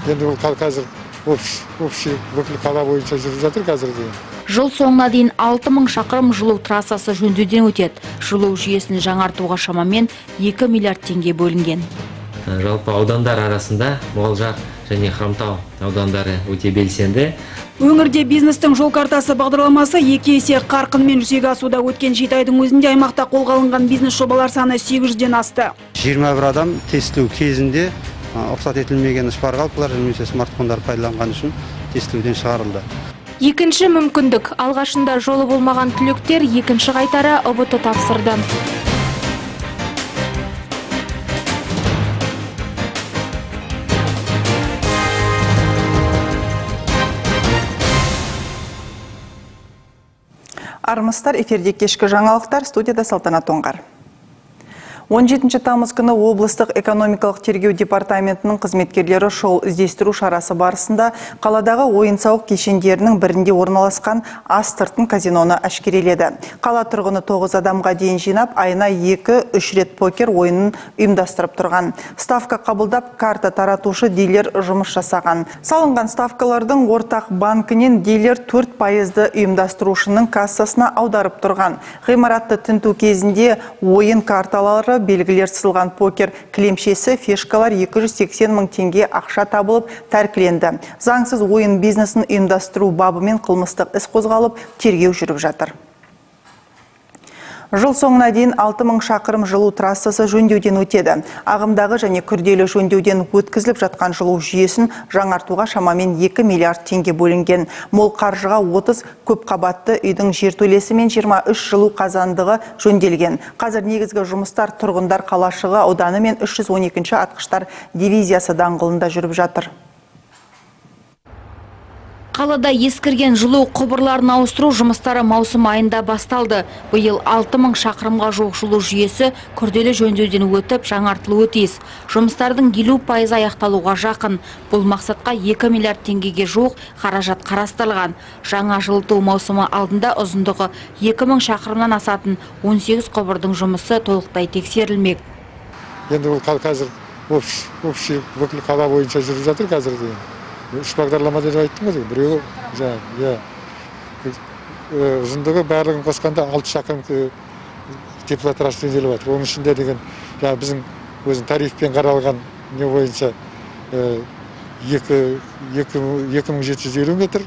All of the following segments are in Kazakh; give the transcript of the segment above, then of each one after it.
Енді бұл қазір общий бүкіл қала бойынша жүріп жатыр қазір деген. Жыл соңына дейін 6000 шақырым жылу трассасы жөндеуден өтеді. Жылу жүйесін жаңартуға шамамен 2 миллиард теңге бөлінген. Жалпы аудандар арасында Мұғалжар және Хромтау аудандары өте белсенді. Өңірде бизнестің жол картасы бағдарламасы 2 есе қарқынмен жүзеге асуда. Өткен 7 айдың өзінде аймақта қолға алынған бизнес жобалар саны 800-ден асты. 21 адам тестілеу кезінде рұқсат етілмеген шпаргалкалар немесе смартфондар пайдаланған үшін тестілеуден шығарылды. Екінші мүмкіндік. Алғашында жолы болмаған түлектер екінші қайтара ұбыт тапсырды. Армысыздар, эфирде кешкі жаңалықтар, студияда Салтанат Оңғар. 17 тамыз күні облыстық экономикалық тергеу департаментінің қызметкерлері шұғыл іздестіру шарасы барысында қаладағы ойын-сауық кешендерінің бірінде орналасқан Астыртын казиноны әшкереледі. Қала тұрғыны 9 адамға дейін жинап, айына 2-3 рет покер ойынын ұйымдастырып тұрған. Ставка қабылдап, карта таратушы дилер жұмыс жасаған. Салынған ставкалардың ортақ банкінен дилер 4%-ды ұйымдастырушының кассасына аударып тұрған. Ғимаратты тінту кезінде ойын карталары, белгілер сызылған покер кілемшесі, фишкалар 280 мың теңге ақша табылып тәркіленді. Заңсыз ойын бизнесін ұйымдастыру бабымен қылмыстық іс қозғалып, тергеу жүріп жатыр. Жыл соңына дейін 6000 шақырым жылу трассасы жөндеуден өтеді. Ағымдағы және күрделі жөндеуден өткізіліп жатқан жылу жүйесін жаңартуға шамамен 2 миллиард теңге бөлінген. Мол қаржыға 30 көпқабатты үйдің жертөлесі мен 23 жылу қазандығы жөнделген. Қазір негізгі жұмыстар тұрғындар қалашығы ауданы мен 312 атқыштар дивизиясы даңғылында жүріп жатыр. Қалада ескірген жылу құбырларын ауыстыру жұмыстары маусым айында басталды. Биыл 6000 шақырымға жуық жылу жүйесі күрделі жөндеуден өтіп, жаңартылуы тиіс. Жұмыстардың 50% аяқталуға жақын. Бұл мақсатқа 2 миллиард теңгеге жуық қаражат қарастырылған. Жаңа жылыту маусымы алдында ұзындығы 2000 шақырымнан асатын 18 құбырдың жұмысы толықтай тексерілмек. Енді бұл қазір общий бүкіл қала бойынша жүріп жатыр қазір деген. Үш бағдарлама деп айттым ғой, біреуі ұзындығы барлығын қосқанда 6 шақырым теплотрасс жөнделіп жатыр. Оның ішінде деген біздің өзін тарифпен қаралған не бойынша 2750 метр,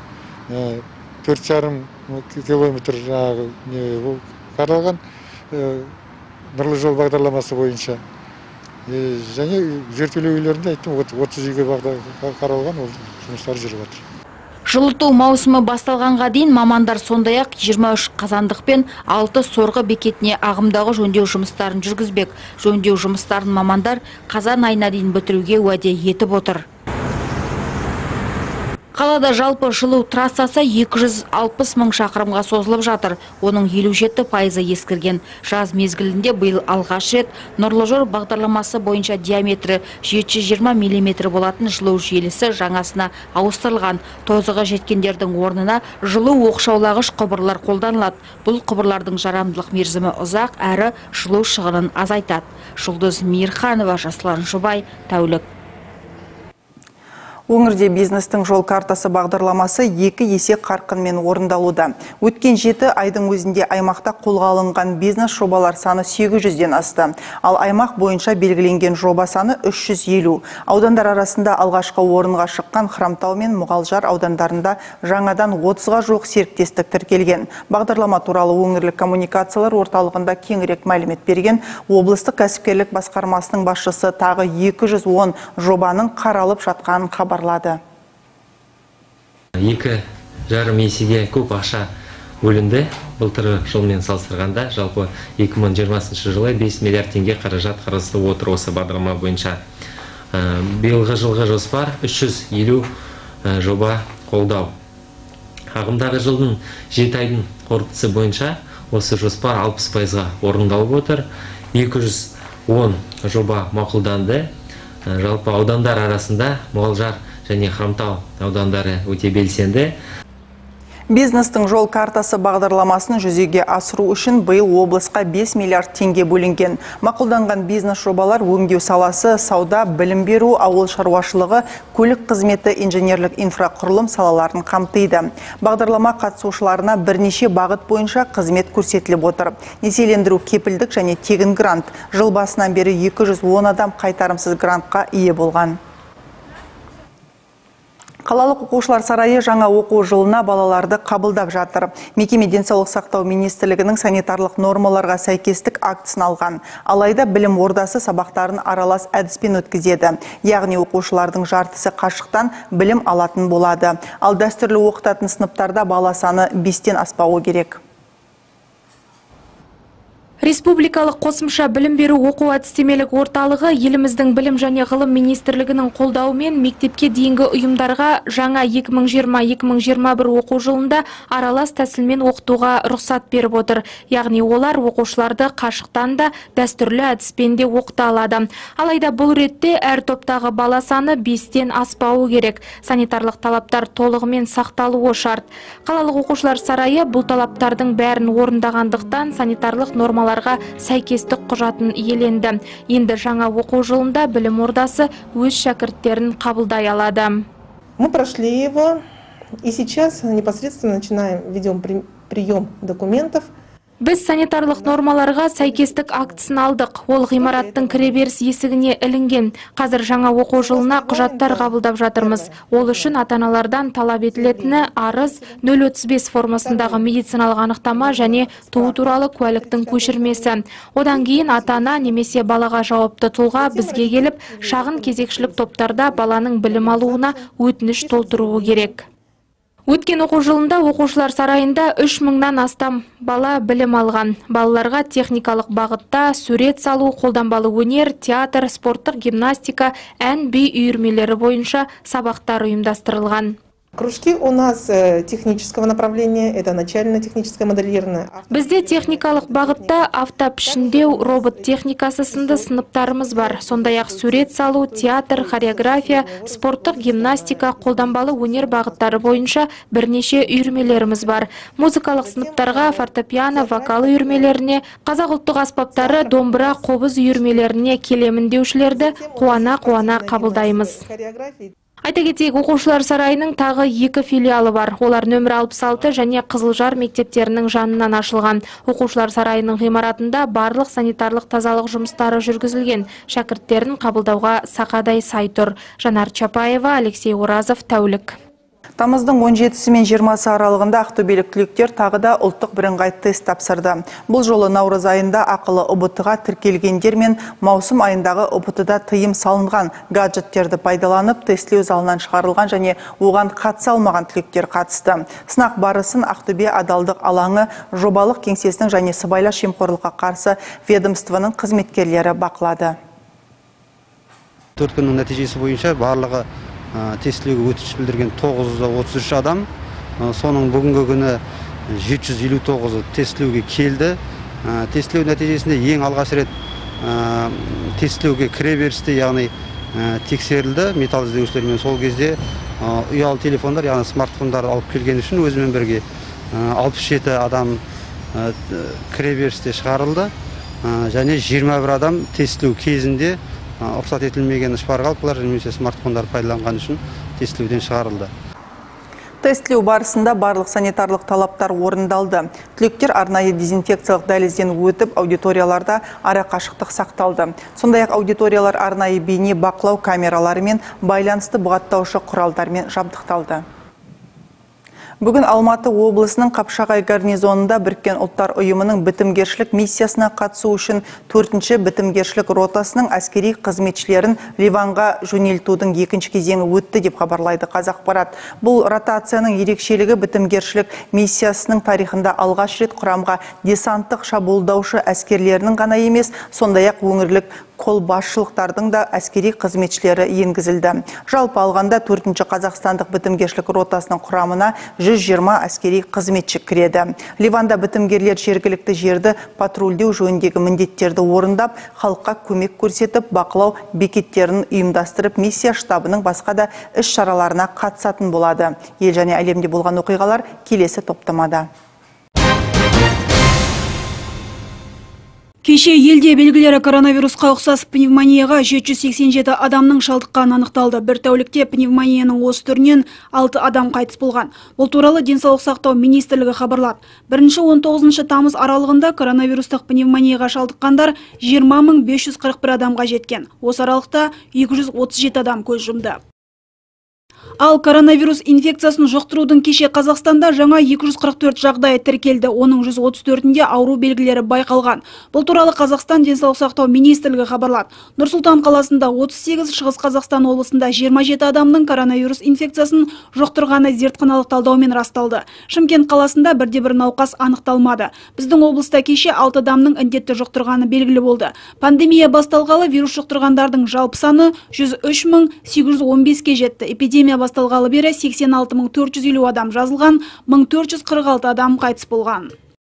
4,5 километр қаралған нұрлы жол бағдарламасы бойынша. Және жертөлеу үйлерінде айттым, 30 үйге қаралған ол жұмыстар жүріп жатыр. Жылыту маусымы басталғанға дейін мамандар сондай-ақ 23 қазандық пен 6 сорғы бекетіне ағымдағы жөндеу жұмыстарын жүргізбек. Жөндеу жұмыстарын мамандар қазан айына дейін бітіруге уәде етіп отыр. Қалада жалпы жылу трассасы 260 мың шақырымға созылып жатыр. Оның 57% ескірген. Жаз мезгілінде биыл алғаш рет Нұрлы жол бағдарламасы бойынша диаметрі 720 мм болатын жылу желісі жаңасына ауыстырылған. Тозығы жеткендердің орнына жылу оқшаулағыш құбырлар қолданылады. Бұл құбырлардың жарамдылық мерзімі ұзақ әрі жылу шығынын азайтады. Жұлдыз Мейірханова, Жасұлан Жұбай, тәулік. Өңірде бизнестің жол картасы бағдарламасы 2 есе қарқынмен орындалуда. Өткен 7 айдың өзінде аймақта қолға алынған бизнес жобалар саны 800-ден асты. Ал аймақ бойынша белгіленген жоба саны 350. Аудандар арасында алғашқы орынға шыққан Хромтау мен Мұғалжар аудандарында жаңадан 30-ға жуық серіктестік тіркелген. Бағдарлама туралы өңірлік коммуникациялар орталығында кеңірек мәлімет берген облыстық кәсіпкерлік басқармасының басшысы тағы 210 жобаның қаралып жатқанын хабарлады. 2,5 есеге көп ақша бөлінді. Былтырғы жылмен салыстырғанда жалпы 2020 жылы 5 миллиард теңге қаражат қарастырылып отыр осы бағдарлама бойынша. Биылғы жылғы жоспар 350 жоба қолдау. Ағымдағы жылдың 7 айдың қорытындысы бойынша осы жоспар 60%-ға орындалып отыр. 210 жоба мақұлданды. Жалпы аудандар арасында Мұғалжар және Хромтау аудандары өте белсенді. Бизнестің жол картасы бағдарламасын жүзеге асыру үшін биыл облысқа 5 миллиард теңге бөлінген. Мақұлданған бизнес жобалар өңдеу саласы, сауда, білім беру, ауыл шаруашылығы, көлік қызметі, инженерлік инфрақұрылым салаларын қамтиды. Бағдарлама қатысушыларына бірнеше бағыт бойынша қызмет көрсетіліп отыр. Несиелендіру, кепілдік және тегін грант. Жыл басынан бері 210 адам қайтарымсыз грантқа ие болған. Қалалық оқушылар сарайы жаңа оқу жылына балаларды қабылдап жатыр. Мекеме денсаулық сақтау министрлігінің санитарлық нормаларға сәйкестік актісін алған. Алайда білім ордасы сабақтарын аралас әдіспен өткізеді. Яғни оқушылардың жартысы қашықтан білім алатын болады. Ал дәстүрлі оқытатын сыныптарда бала саны 5-тен аспауы керек. Республикалық қосымша білім беру оқу әдістемелік орталығы еліміздің білім және ғылым министрлігінің қолдауымен мектепке дейінгі ұйымдарға жаңа 2020-2021 оқу жылында аралас тәсілмен оқытуға рұқсат беріп отыр. Яғни олар оқушыларды қашықтан да дәстүрлі әдіспен де оқыта алады. Алайда бұл ретте әр топтағы бала саны 5-тен аспауы керек. Санитарлық талаптар толығымен сақталуы шарт. Қалалық оқушылар сарайы бұл талаптардың бәрін орындағандықтан санитарлық нормалар сәйкестік құжатын иеленді. Енді жаңа оқу жылында білім ордасы өз шәкірттерін қабылдай алады. Мы прошли его, и сейчас непосредственно ведем прием документов. Біз санитарлық нормаларға сәйкестік актісін алдық. Ол ғимараттың кіреберіс есігіне ілінген. Қазір жаңа оқу жылына құжаттар қабылдап жатырмыз. Ол үшін ата-аналардан талап етілетіні арыз 035 формасындағы медициналық анықтама және туу туралы куәліктің көшірмесі. Одан кейін ата-ана немесе балаға жауапты тұлға бізге келіп, шағын кезекшілік топтарда баланың білім алуына өтініш толтыруы керек. Өткен оқу жылында оқушылар сарайында 3000-нан астам бала білім алған. Балаларға техникалық бағытта сурет салу, қолданбалы өнер, театр, спорттық гимнастика, ән, би үйірмелері бойынша сабақтар ұйымдастырылған. Кружки у нас технического направления, это начально-техническое моделирование. Бізде техникалық бағытта автопішіндеу, робот техникасы сынды сыныптарымыз бар. Сондай-ақ сурет салу, театр, хореография, спорттық гимнастика, қолданбалы өнер бағыттары бойынша бірнеше үйірмелеріміз бар. Музыкалық сыныптарға фортепиано, вокал үйірмелеріне, қазақ ұлттық аспаптары, домбыра, қобыз үйірмелеріне келемін деушілерді қуана-қуана қабылдаймыз. Айта кетейік, оқушылар сарайының тағы 2 филиалы бар. Олар нөмір 66 және Қызылжар мектептерінің жанынан ашылған. Оқушылар сарайының ғимаратында барлық санитарлық тазалық жұмыстары жүргізілген. Шәкірттерін қабылдауға сақадай сай тұр. Жанар Чапаева, Алексей Оразов, тәулік. Тамыздың 17-сі мен 20-сы аралығында ақтөбелік түлектер тағы да ұлттық бірыңғай тест тапсырды. Бұл жолы наурыз айында ақылы ұбт-ға тіркелгендер мен маусым айындағы ұбт-да тыйым салынған гаджеттерді пайдаланып тестілеу залынан шығарылған және оған қатыса алмаған түлектер қатысты. Сынақ барысын Ақтөбе адалдық алаңы жобалық кеңсесінің және сыбайлас жемқорлыққа қарсы ведомствоның қызметкерлері бақылады. 4 күннің нәтижесі бойынша барлығы тестілеуге өтініш білдірген 933 адам, соның бүгінгі күні 759 тестілеуге келді. Тестілеу нәтижесінде ең алғаш рет тестілеуге кіреберісте, яғни тексерілді металл іздеушілермен. Сол кезде ұялы телефондар, яғни смартфондар алып келген үшін өзімен бірге 67 адам кіреберісте шығарылды және 21 адам тестілеу кезінде рұқсат етілмеген шпаргалкалар немесе смартфондар пайдаланған үшін тестілеуден шығарылды. Тестілеу барысында барлық санитарлық талаптар орындалды. Түлектер арнайы дезинфекциялық дәлізден өтіп, аудиторияларда ара қашықтық сақталды. Сондай-ақ аудиториялар арнайы бейне бақылау камераларымен байланысты бұғаттаушы құралдармен жабдықталды. Бүгін Алматы облысының Қапшағай гарнизонында Біріккен ұлттар ұйымының бітімгершілік миссиясына қатысу үшін 4-ші бітімгершілік ротасының әскери қызметшілерін Ливанға жөнелтудің 2-ші кезеңі өтті деп хабарлайды Қазақпарат. Бұл ротацияның ерекшелігі бітімгершілік миссиясының тарихында алғаш рет құрамға десанттық шабуылдаушы әскерлерінің ғана емес, сондай-ақ өңірлік қолбасшылықтардың да әскери қызметшілері енгізілді. Жалпы алғанда 4-ші Қазақстандық бітімгершілік ротасының құрамына 120 әскери қызметші кіреді. Ливанда бітімгерлер жергілікті жерді патрульдеу жөніндегі міндеттерді орындап, халыққа көмек көрсетіп, бақылау бекеттерін ұйымдастырып, миссия штабының басқа да іс-шараларына қатысатын болады. Ел және әлемде болған оқиғалар келесі топтамада. Кеше елде белгілері коронавирусқа ұқсас пневмонияға 787 адамның шалдыққаны анықталды. Бір тәулікте пневмонияның осы түрінен 6 адам қайтыс болған. Бұл туралы денсаулық сақтау министрлігі хабарлады. 1-19 тамыз аралығында коронавирустық пневмонияға шалдыққандар 20.541 адамға жеткен. Осы аралықта 237 адам көз жұмды. Ал коронавирус инфекциясын жұқтырудың кеше Қазақстанда жаңа 244 жағдайы тіркелді. Оның 134-інде ауру белгілері байқалған. Бұл туралы Қазақстан денсаулық сақтау министрлігі хабарлады. Нұр-Сұлтан қаласында 38, Шығыс Қазақстан облысында 27 адамның коронавирус инфекциясын жұқтырғаны зертханалық талдаумен расталды. Шымкент қаласында бірде-бір науқас анықталмады. Біздің облыста кеше 6 адамның індетті жұқтырғаны белгілі болды. Пандемия басталғалы вирус жұқтырғандардың жалпы саны 103.815-ке жетті. Эпидемия басталғалы бері 86.450 адам жазылған, 1446 адам қайтыс болған.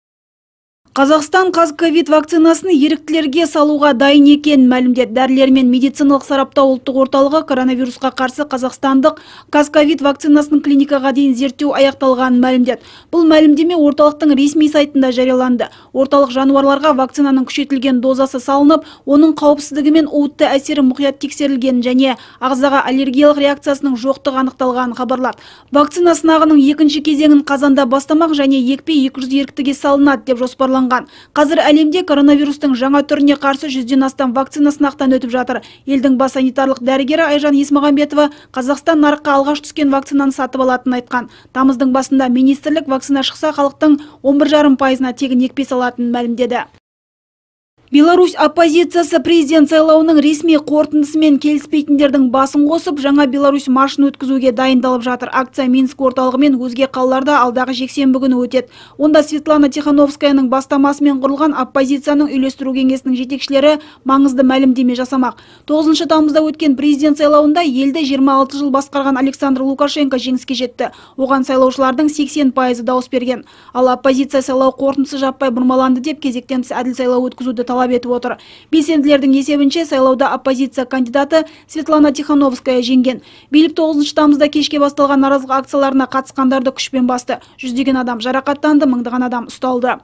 Қазақстан қазковид вакцинасын еріктілерге салуға дайын екен мәлімдеді. Дәрілер мен медициналық сараптау ұлттық орталығы коронавирусқа қарсы қазақстандық қазковид вакцинасын клиникаға дейін зерттеу аяқталғанын мәлімдеді. Бұл мәлімдеме орталықтың ресми сайтында жарияланды. Орталық жануарларға вакцинаның күшейтілген дозасы салынып, оның қауіпсіздігі мен уытты әсері мұқият тексерілген және ағзаға аллергиялық реакциясының жоқтығы анықталғанын хабарлады. Вакцина сынағының екінші кезеңін қазанда бастамақ және екпе 200 еріктіге салынады деп жоспарланған. Қазір әлемде коронавирустың жаңа түріне қарсы 100-ден астам вакцина сынақтан өтіп жатыр. Елдің бас санитарлық дәрігері Айжан Есмағамбетова Қазақстан нарыққа алғаш түскен вакцинаны сатып алатынын айтқан. Тамыздың басында министрлік вакцина шықса халықтың 11,5%-на тегін екпе салатынын мәлімдеді. Беларусь оппозициясы президент сайлауының ресми қорытындысымен келіспейтіндердің басын қосып, жаңа Беларусь маршын өткізуге дайындалып жатыр. Акция Минск орталығы мен өзге қалаларда алдағы жексенбі күні өтеді. Онда Светлана Тихановскаяның бастамасымен құрылған оппозицияның үйлестіру кеңесінің жетекшілері маңызды мәлімдеме жасамақ. 9 тамызда өткен президент сайлауында елді 26 жыл басқарған Александр Лукашенко жеңіске жетті. Оған сайлаушылардың 80% дауыс берген. Ал оппозиция сайлау қорытындысы жаппай бұрмаланды деп кезектен тыс әділ сайлау өткізуді талап етіп отыр. Белсенділердің есебінше сайлауда оппозиция кандидаты Светлана Тихановская жеңген. Билік 9 тамызда кешке басталған наразылық акцияларына қатысқандарды күшпен басты. 100-деген адам жарақаттанды, 1000-даған адам ұсталды.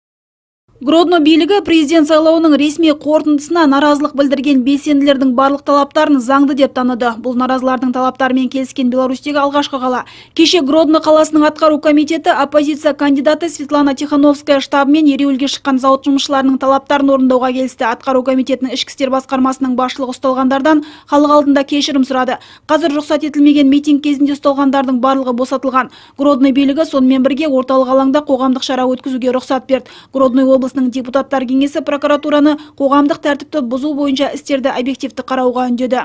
Гродно билігі президент сайлауының ресми қорытындысына наразылық білдірген белсенділердің барлық талаптарын заңды деп таныды. Бұл наразылардың талаптарымен келіскен Беларусьтегі алғашқы қала. Кеше Гродно қаласының атқару комитеті оппозиция кандидаты Светлана Тихановская штабымен ереуілге шыққан зауыт жұмысшыларының талаптарын орындауға келісті. Атқару комитетінің ішкі істер басқармасының басшылығы ұсталғандардан халық алдында кешірім сұрады. Қазір рұқсат етілмеген митинг кезінде ұсталғандардың барлығы босатылған. Гродно билігі сонымен бірге орталық алаңда қоғамдық шара өткізуге рұқсат берді. Гродно облысының депутаттар кеңесі прокуратураны қоғамдық тәртіпті бұзу бойынша істерді объективті қарауға үндеді.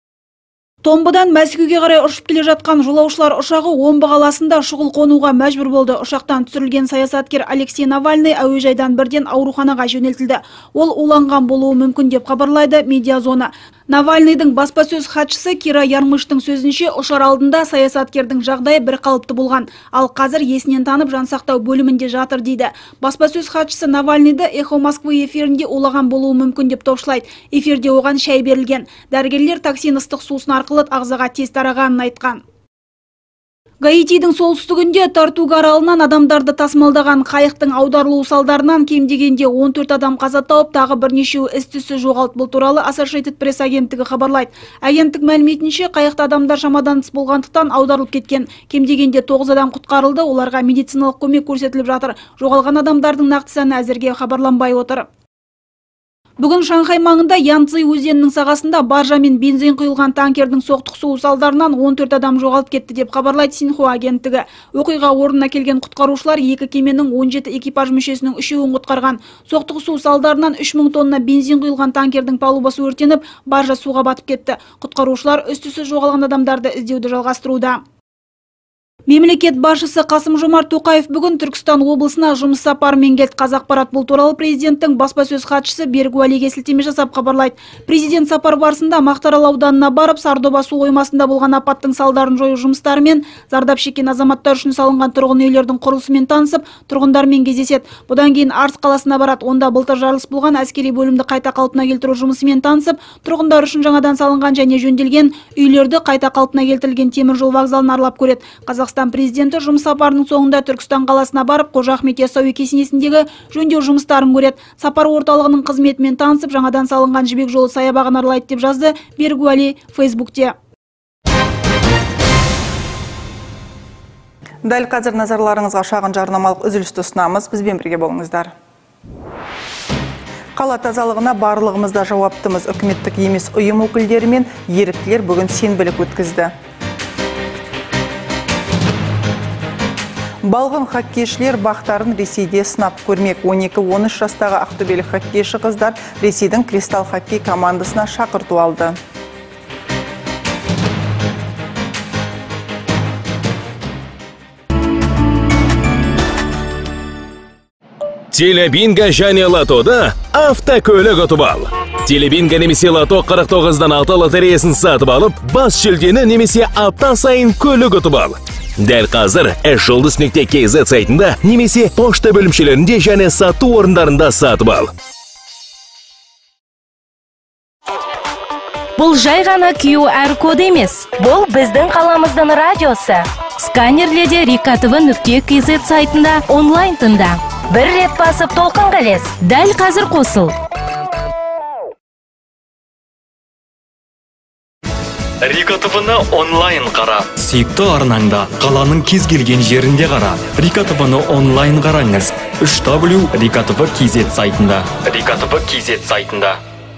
Томбыдан Мәскеуге қарай ұшып келе жатқан жолаушылар ұшағы Омбы қаласында шұғыл қонуға мәжбүр болды. Ұшақтан түсірілген саясаткер Алексей Навальный әуежайдан бірден ауруханаға жөнелтілді. Ол уланған болуы мүмкін деп хабарлайды Медиазона. Навальныйдың баспасөз хатшысы Кира Ярмыштың сөзінше, ұшар алдында саясаткердің жағдайы бір қалыпты болған. Ал қазір есінен танып жансақтау бөлімінде жатыр дейді. Баспасөз хатшысы Навальныйды Эхо Москвы эфирінде улаған болуы мүмкін деп топшылайды. Эфирде оған шай берілген. Дәрігерлер токсин ыстық сусын арқылы ағзаға тез тарағанын айтқан. Гаитидің солтүстігінде Тартуга аралынан адамдарды тасымалдаған қайықтың аударылуы салдарынан кем дегенде 14 адам қаза тауып, тағы бірнешеуі із-түзсіз жоғалды. Бұл туралы Associated Press агенттігі хабарлайды. Агенттік мәліметінше, қайықта адамдар шамадан тыс болғандықтан аударылып кеткен. Кем дегенде 9 адам құтқарылды, оларға медициналық көмек көрсетіліп жатыр. Жоғалған адамдардың нақты саны әзірге хабарланбай отыр. Бүгін Шанхай маңында Янцзы өзенінің сағасында баржа мен бензин құйылған танкердің соқтығысуы салдарынан 14 адам жоғалып кетті деп хабарлайды Синьхуа агенттігі. Оқиға орнына келген құтқарушылар екі кеменің 17 экипаж мүшесінің 3-еуін құтқарған. Соқтығысу салдарынан 3000 тонна бензин құйылған танкердің палубасы өртеніп, баржа суға батып кетті. Құтқарушылар із-түзсіз жоғалған адамдарды іздеуді жалғастыруда. Мемлекет басшысы Қасым-Жомарт Тоқаев бүгін Түркістан облысына жұмыс сапарымен келді. Қазақпарат бұл туралы президенттің баспасөз хатшысы Берік Уәлиге сілтеме жасап хабарлайды. Президент сапар барысында Мақтаарал ауданына барып, Сардоба су қоймасында болған апаттың салдарын жою жұмыстарымен, зардап шеккен азаматтар үшін салынған тұрғын үйлердің құрылысымен танысып, тұрғындармен кездеседі. Бұдан кейін Арыс қаласына барады. Онда былтыр жарылыс болған әскери бөлімді қайта қалпына келтіру жұмысымен танысып, тұрғындар үшін жаңадан салынған және жөнделген үйлерді қайта қалпына келтірілген темір жол вокзалын аралап көреді. Қазақстан президенті жұмыс сапарының соңында Түркістан қаласына барып, Қожа Ахмет Яссауи кесенесіндегі жөндеу жұмыстарын көреді. Сапар орталығының қызметімен танысып, жаңадан салынған Жібек жолы саябағын аралайды деп жазды Берік Уәли Фейсбукте. Дәл қазір назарларыңызға шағын жарнамалық үзілісті ұсынамыз. Бізбен бірге болыңыздар. Қала тазалығына барлығымызда жауаптымыз. Үкіметтік емес ұйым өкілдері мен еріктілер бүгін сенбілік өткізді. Балғын хоккейшілер бақтарын Ресейде сынап көрмек. 12-13 жастағы ақтөбелік хоккейші қыздар Ресейдің Кристалл хоккей командасына шақырту алды. Телебинго және лотода автокөлік ұтып ал. Телебинго немесе лото 49-дан 6 лотереясын сатып алып, бас жүлдені немесе апта сайын көлік ұтып ал. Дәл қазір @жұлдыз.kz сайтында немесе пошта бөлімшелерінде және сату орындарында сатып ал. Бұл жай ғана QR код емес. Бұл біздің қаламыздың радиосы. Сканерледе rikatv.kz сайтында онлайн тыңда. Бір рет басып толқын қалес. Дәл қазір қосыл. Рика ТВ-ны онлайн қара. Сүйікті арнаңда, қаланың кез келген жерінде қара. Рика ТВ-ны онлайн қараңыз. 3w.rikatv.kz сайтында. Rikatv.kz сайтында.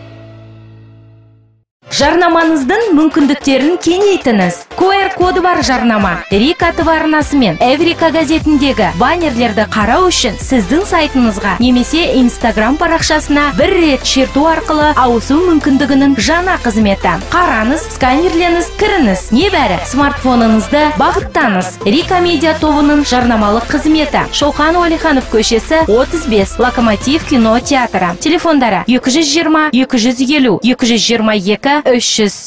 Жарнамаңыздың мүмкіндіктерін кеңейтіңіз. QR коды бар жарнама. Рика ТВ арнасы мен Эврика газетіндегі баннерлерді қарау үшін сіздің сайтыңызға немесе Instagram парақшасына бір рет шерту арқылы ауысу мүмкіндігінің жаңа қызметі. Қараңыз, сканерленіз, кіріңіз. Небәрі смартфоныңызды бағыттаңыз. Рика медиа тобының жарнамалық қызметі. Шоқан Уәлиханов көшесі 35, Локомотив кино театры. Телефондары 220 250 222 300.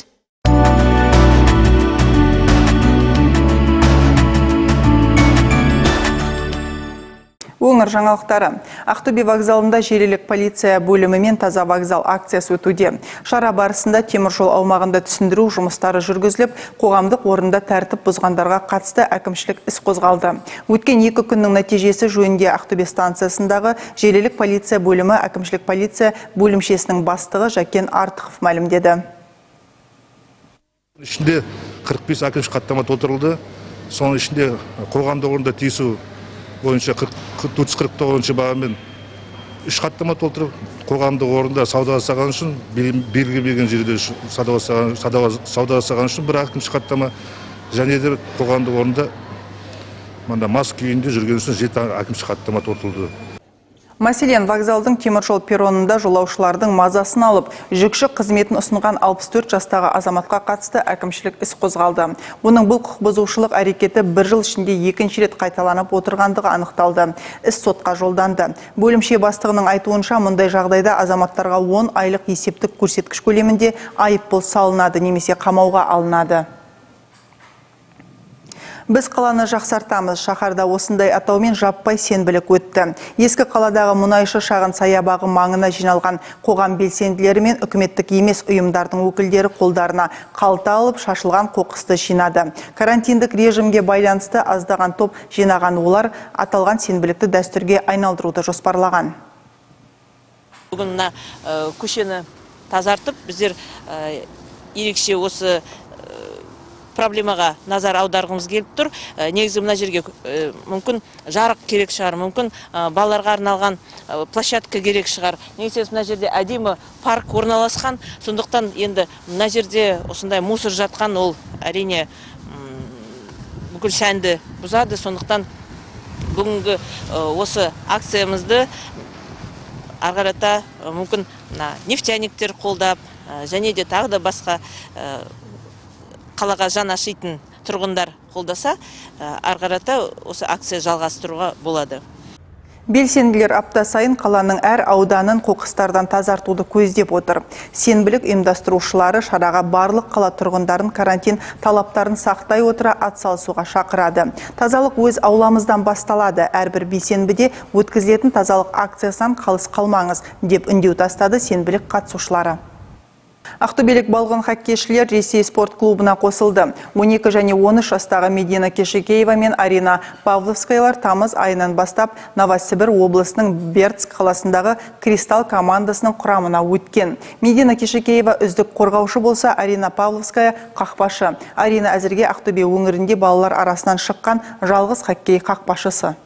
Өңір жаңалықтары. Ақтөбе вокзалында желілік полиция бөлімі мен таза вокзал акциясы өтуде. Шара барысында теміржол аумағында түсіндіру жұмыстары жүргізіліп, қоғамдық орында тәртіп бұзғандарға қатысты әкімшілік іс қозғалды. Өткен 2 күннің нәтижесі жөнінде Ақтөбе станциясындағы желілік полиция бөлімі әкімшілік полиция бөлімшесінің бастығы Жакен Артықов мәлімдеді. Ішінде 45 әкімшілік хаттама толтырылды. Соның ішінде қоғамдық орында тиісу бойынша 449 бағамен 3 хаттама толтырып, қоғамдық орында сауда жасаған үшін, белгіленген жерде сауда жасаған үшін бір әкімшілік хаттама, және де қоғамдық орында мас күйінде жүрген үшін 7 әкімшілік хаттама толтырылды. Мәселен, вокзалдың теміржол перронында жолаушылардың мазасын алып, жүкші қызметін ұсынған 64 жастағы азаматқа қатысты әкімшілік іс қозғалды. Оның бұл құқық бұзушылық әрекеті 1 жыл ішінде 2-ші рет қайталанып отырғандығы анықталды. Іс сотқа жолданды. Бөлімше бастығының айтуынша, мұндай жағдайда азаматтарға 10 айлық есептік көрсеткіш көлемінде айыппұл салынады немесе қамауға алынады. Біз қаланы жақсартамыз. Шаһарда осындай атаумен жаппай сенбілік өтті. Ескі қаладағы мұнайшы шағын саябағы маңына жиналған қоғам белсенділері мен үкіметтік емес ұйымдардың өкілдері қолдарына қалта алып шашылған қоқысты жинады. Карантиндік режимге байланысты аздаған топ жинаған олар аталған сенбілікті дәстүрге айналдыруды жоспарлаған. Бүгін көшені тазартып, біздер ерекше осы проблемаға назар аударғымыз келіп тұр. Негізі мына жерге мүмкін жарық керек шығар, мүмкін балаларға арналған площадка керек шығар. Негізі мына жерде әдемі парк орналасқан, сондықтан енді мына жерде осындай мусор жатқан ол әрине бүкіл сәнді бұзады. Сондықтан бүгінгі осы акциямызды арғарата мүмкін нефтяниктер қолдап, және де тағы да басқа қалаға жан ашитын тұрғындар қолдаса, ары қарата осы акция жалғастыруға болады. Белсенділер апта сайын қаланың әр ауданын қоқыстардан тазартуды көздеп отыр. Сенбілік ұйымдастырушылары шараға барлық қала тұрғындарын карантин талаптарын сақтай отыра атсалысуға шақырады. Тазалық өз ауламыздан басталады. Әрбір бейсенбіде өткізілетін тазалық акциясынан қалыс қалмаңыз деп үндеу тастады сенбілік қатысушылары. Ақтөбелік балғын хоккейшілер Ресей спорт клубына қосылды. 12 және 13 жастағы Медина Кишикеева мен Арина Павловскайлар тамыз айынан бастап Новосібір облысының Бердск қаласындағы Кристалл командасының құрамына өткен. Медина Кишикеева үздік қорғаушы болса, Арина Павловская қақпашы. Арина әзірге Ақтөбе өңірінде балалар арасынан шыққан жалғыз хоккей қақпашысы.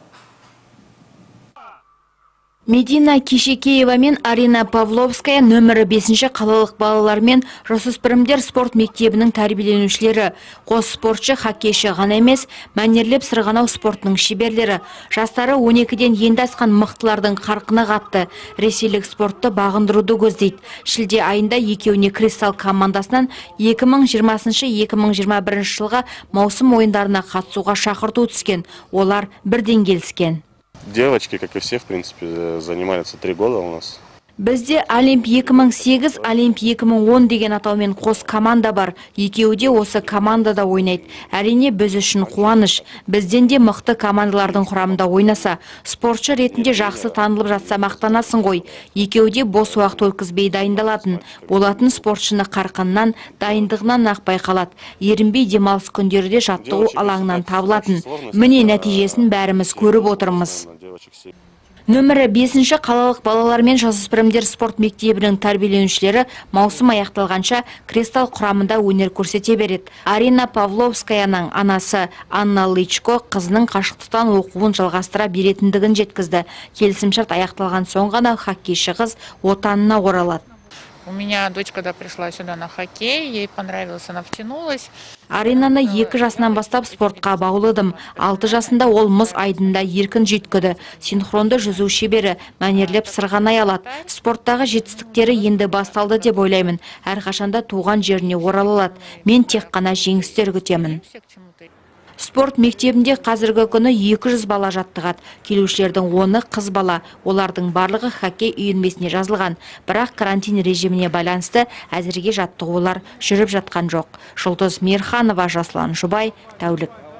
Медина Кишикеева мен Арина Павловская нөмірі 5-ші қалалық балалар мен жасөспірімдер спорт мектебінің тәрбиеленушілері. Қос спортшы хоккейші ғана емес, мәнерлеп сырғанау спортының шеберлері. Жастары 12-ден енді асқан мықтылардың қарқына қатты. Ресейлік спортты бағындыруды көздейді. Шілде айында екеуіне Кристалл командасынан 2020-2021 жылға маусым ойындарына қатысуға шақырту түскен. Олар бірден келіскен. Девочки, как и все, в принципе, занимаются 3 года у нас. Бізде Олимп 2008, Олимп 2010 деген атаумен қос команда бар. Екеуі де осы командада ойнайды. Әрине біз үшін қуаныш. Бізден де мықты командалардың құрамында ойнаса, спортшы ретінде жақсы танылып жатса мақтанасың ғой. Екеуі де бос уақыт өткізбей дайындалатын. Болатын спортшыны қарқыннан, дайындығынан ақ байқалады. Ерінбей демалыс күндерде жаттығу алаңынан табылатын. Міне нәтижесін бәріміз көріп отырмыз. Нөмірі 5-ші қалалық балалар мен жасөспірімдер спорт мектебінің тәрбиеленушілері маусым аяқталғанша Кристалл құрамында өнер көрсете береді. Арина Павловскаяның анасы Анна Лычко қызының қашықтықтан оқуын жалғастыра беретіндігін жеткізді. Келісімшарт аяқталған соң ғана хоккейші қыз отанына оралады. У меня дочь, когда пришла сюда на хоккей, ей понравилось, она втянулась. Аринаны 2 жасынан бастап спортқа баулыдым. 6 жасында ол мұз айдында еркін жүйткіді. Синхронды жүзу шебері, мәнерлеп сырғанай алады. Спорттағы жетістіктері енді басталды деп ойлаймын. Әрқашанда туған жеріне оралады. Мен тек қана жеңістер күтемін. Спорт мектебінде қазіргі күні 200 бала жаттығады. Келушілердің 10-ы қыз бала. Олардың барлығы хоккей үйірмесіне жазылған. Бірақ карантин режиміне байланысты әзірге жаттығулар жүріп жатқан жоқ. Жұлдыз Мирханова, Жаслан Жұбай, тәулік.